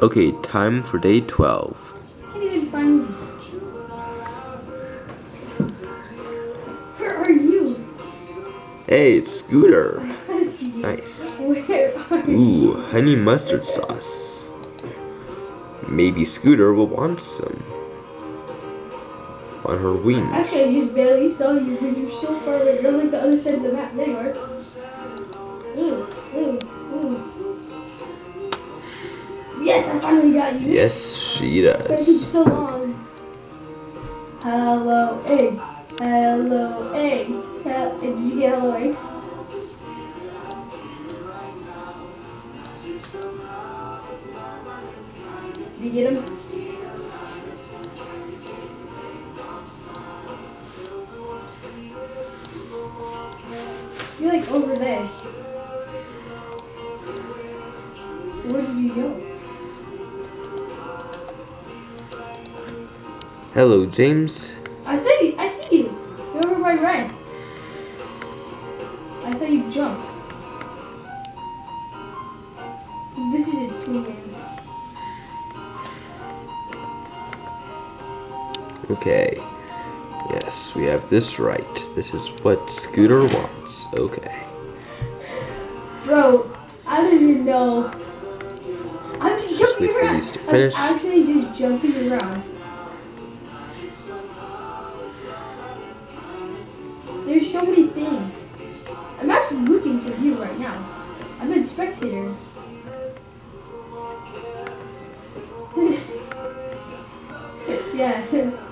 Okay, time for day 12. I can't even find you. Where are you? Hey, it's Scooter. Husky. Nice. Where are Ooh, you? honey mustard sauce. Maybe Scooter will want some on her wings. Actually, I just barely saw you because you're so far away. You're like the other side of the map. There you are. Ooh, ooh, ooh. Yes, I finally got you. Yes, she It took does. so long. Hello, eggs. Hello, eggs. Did you get hello, eggs? Did you get him? You're like over there. Where did you go? Hello, James. I see you. You're over by red. I saw you jump. So this is a team. Okay. Yes, we have this right. This is what Scooter wants. Okay. Bro, I don't even know. I'm just Just jumping wait for around. these to finish. I'm actually just jumping around. There's so many things. I'm actually looking for you right now. I'm a spectator. Yeah.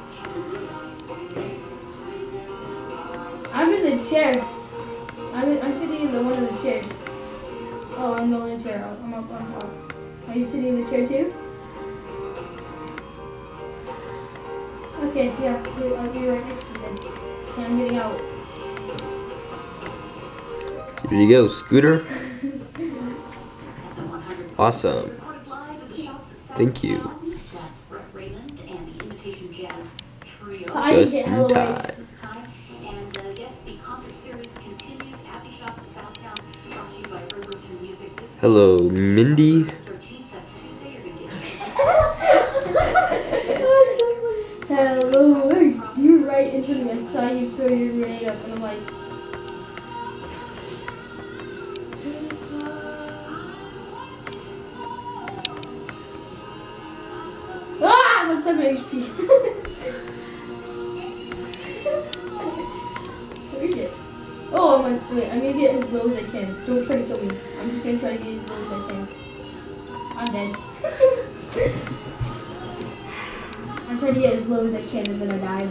I'm in the chair. I'm sitting in one of the chairs. Oh, I'm the only chair. I'm up. Are you sitting in the chair too? Okay, yeah. I'll be right next to you then. Yeah, I'm getting out. Here you go, Scooter. Awesome. Thank you. I Just didn't get in hello time. eggs. Hello, Mindy. Hello eggs. You were right in front of me. I saw you throw your grenade up and I'm like, ah! I'm at 7 HP. Where is it? Oh, wait, I'm gonna get as low as I can. Don't try to kill me. I'm just gonna try to get as low as I can. I'm dead. I'm trying to get as low as I can and then I died.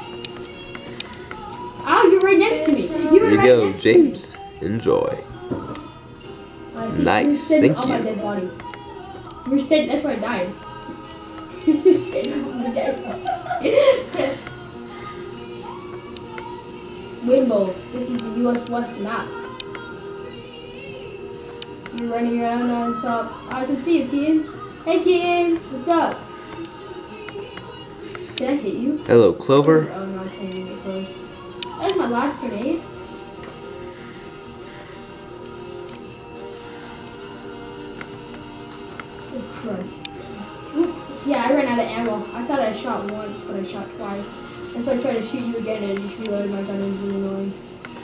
Ow, you're right next to me. You were Here you right go, next James. Enjoy. To me. Nice, You're standing thank on my you. dead body. You're standing, that's why I died. You're standing on my dead body. Rainbow, this is the US West map. You're running around on top. I can see you, Kian. Hey, Kian, what's up? Can I hit you? Hello, Clover. Oh no, I can't even get close. That was my last grenade. Oh, crud. Yeah, I ran out of ammo. I thought I shot once, but I shot twice. And so I tried to shoot you again and it just reloaded my gun. It was really annoying.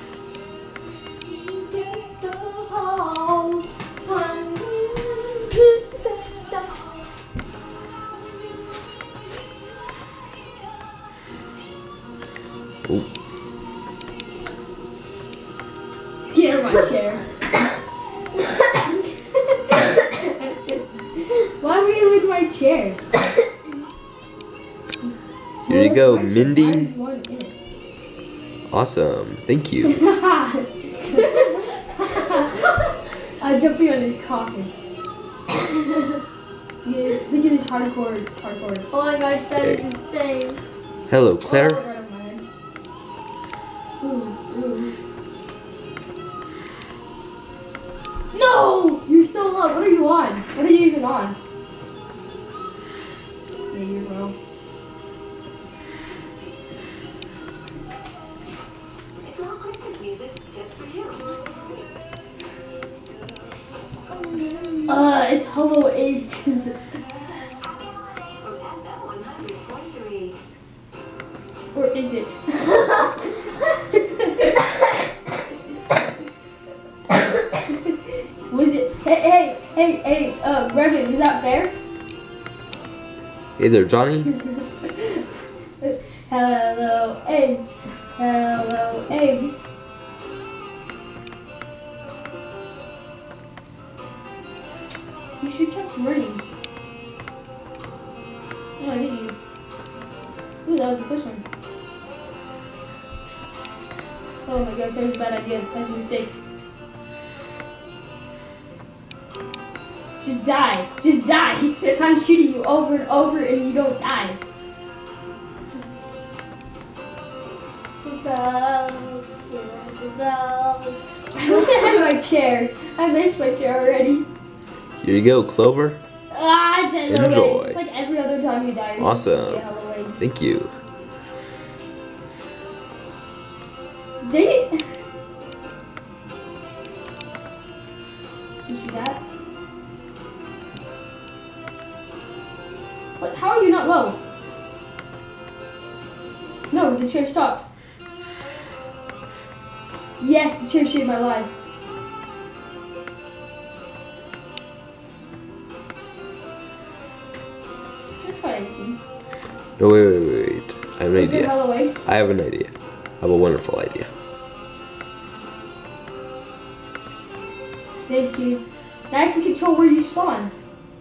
Oh, Get out of my chair. Why were you in my chair? here you go, Why is Mindy. one in it? Awesome. Thank you. I'm jumping on his coffin. Yes, look at this hardcore. Oh my gosh, that is Hey. insane. Hello, Oh, Claire. right on my head. Ooh. No! You're so low. What are you on? What are you even on? Yeah, you're low. It's Hello Eggs. is it? Was it? Hey, Revan, was that fair? Hey there, Johnny. Hello, eggs. Hello, eggs. You should keep running. Oh, I hit you. Ooh, that was a close one. Oh my gosh, that was a bad idea. That's a mistake. Just die. Just die. I'm shooting you over and over and you don't die. Bells, bells. I wish I had my chair. I missed my chair already. Here you go, Clover. Ah, it's hello Enjoy. eggs. It's like every other time you die. You're Awesome. supposed to get hello eggs. Thank you. Dang it. You see that? What? How are you not low? No, the chair stopped. Yes, the chair saved my life. That's quite 18. No, wait. I have an Is it idea. hello eggs? I have an idea. I have a wonderful idea. Thank you. Now I can control where you spawn.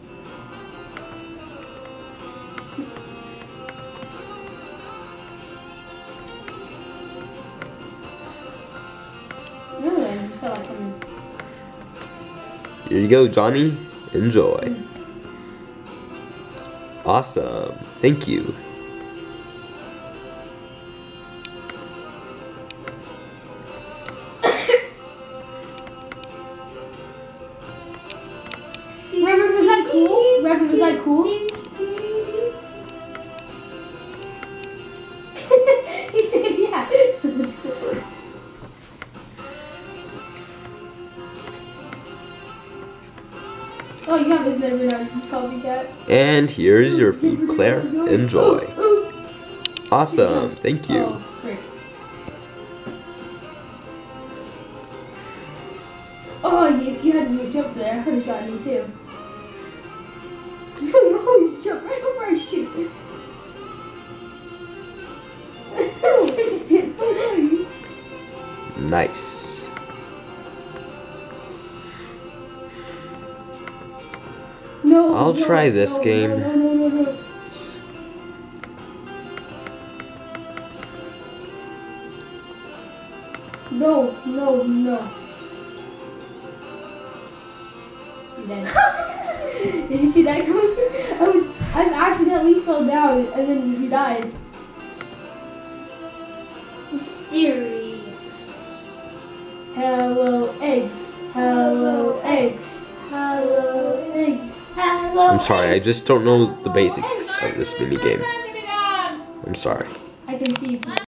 Really, I saw that coming. Here you go, Johnny. Enjoy. Awesome. Thank you. Reverend, was that cool? Reverend, was that cool? He said, yeah. That's cool. Oh, you have his number now, copycat. And here's your food, Claire. Enjoy. Ooh. Awesome. Thank you. Oh, frick. Oh, if you hadn't moved up there, I would have gotten you too. You always jump right before I shoot. It's so annoying. Nice. No. I'll try this game. No. No. You're dead. Did you see that coming? I accidentally fell down and then he died. Mysterious. Hello, eggs. Hello, eggs. Hello, eggs. Hello. I'm sorry, I just don't know the basics of this mini game. I'm sorry. I can see you.